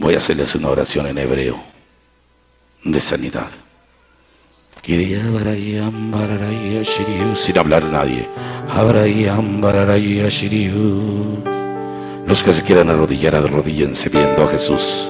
Voy a hacerles una oración en hebreo de sanidad. Sin hablar nadie. Los que se quieran arrodillar, arrodíllense viendo a Jesús.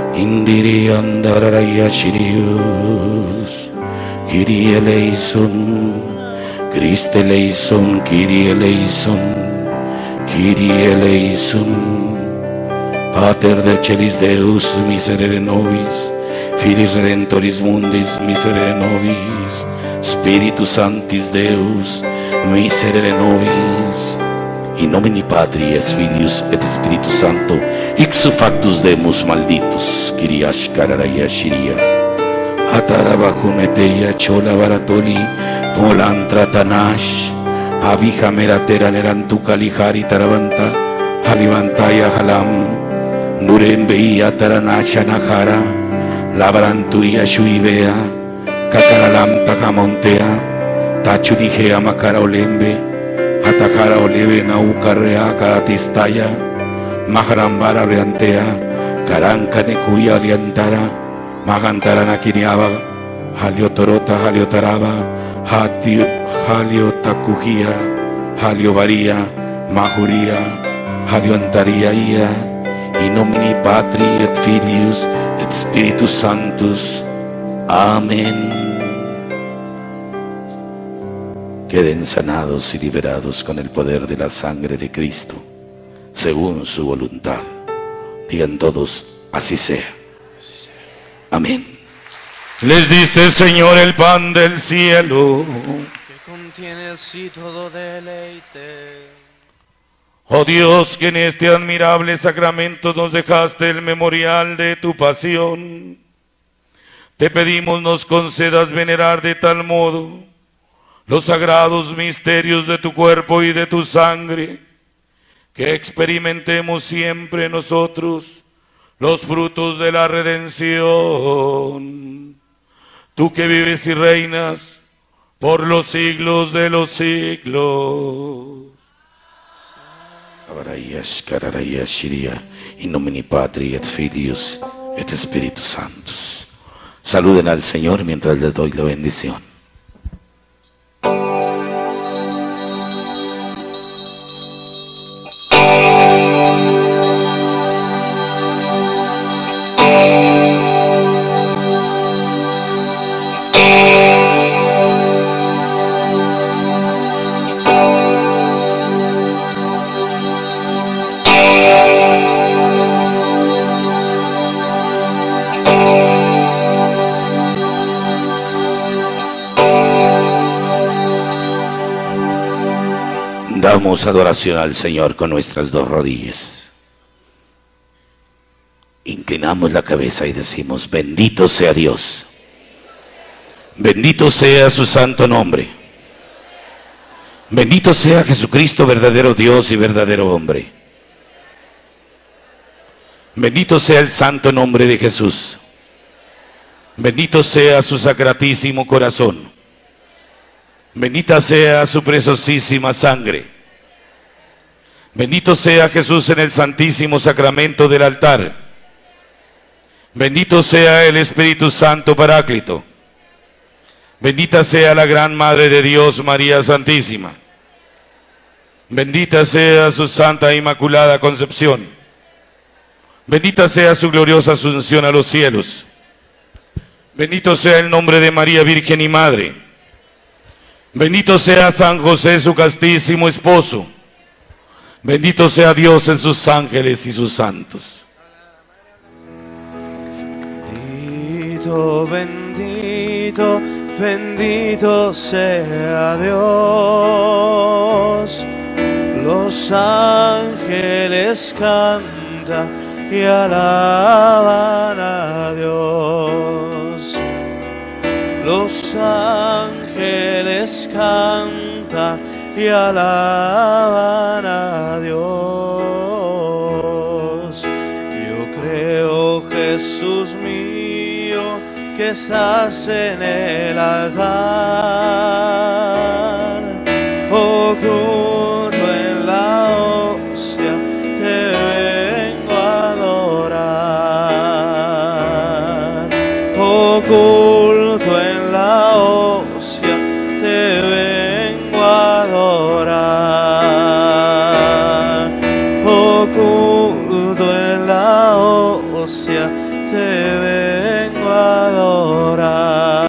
Kyrie eleison, Christe eleison, Kyrie eleison, Kyrie eleison. Pater de celis Deus, miserere nobis, Filis Redentoris Mundis, miserere nobis, Spiritus Sanctis Deus, miserere nobis. In nomine Patri et Filius et Spiritus Sancto, ixu factus demus malditus, Kyriash kararaya shiria. Atarabacuneteia chola baratoli, polantratanash, avija meratera nerantuca lijari tarabanta, halivantaya halam, murembeia taranasha nahara, labrantuia shuivea, kakaralam takamontea, tachunigea makara olembe, atakara oleve naukarreaka atistaya, maharambara oriantea, karanka nekuya oriantara, Magantarana kiniaba, haliotorota, haliotaraba, haliotakujia, haliovaria, majuria, halioantaria ia, in nomine Patri et Filius et Spiritus Sanctus. Amén. Queden sanados y liberados con el poder de la sangre de Cristo, según su voluntad. Digan todos, así sea. Así sea. Amén. Les diste, Señor, el pan del cielo, que contiene así todo deleite. Oh Dios, que en este admirable sacramento nos dejaste el memorial de tu pasión, te pedimos nos concedas venerar de tal modo los sagrados misterios de tu cuerpo y de tu sangre, que experimentemos siempre nosotros los frutos de la redención. Tú que vives y reinas por los siglos de los siglos. In nomine Patri et Filius et Spiritus Sanctus. Saluden al Señor mientras les doy la bendición. Damos adoración al Señor con nuestras dos rodillas. Inclinamos la cabeza y decimos, bendito sea Dios. Bendito sea su santo nombre. Bendito sea Jesucristo, verdadero Dios y verdadero hombre. Bendito sea el santo nombre de Jesús. Bendito sea su sacratísimo corazón. Bendita sea su preciosísima sangre. Bendito sea Jesús en el santísimo sacramento del altar. Bendito sea el Espíritu Santo Paráclito. Bendita sea la gran Madre de Dios, María Santísima. Bendita sea su Santa Inmaculada Concepción. Bendita sea su gloriosa asunción a los cielos. Bendito sea el nombre de María Virgen y Madre. Bendito sea San José, su castísimo esposo. Bendito sea Dios en sus ángeles y sus santos. Bendito, bendito, bendito sea Dios. Los ángeles cantan y alaban a Dios. Los ángeles cantan y alaban a Dios. Yo creo, Jesús mío, que estás en el altar, oculto en la hostia, te vengo a adorar. sea, te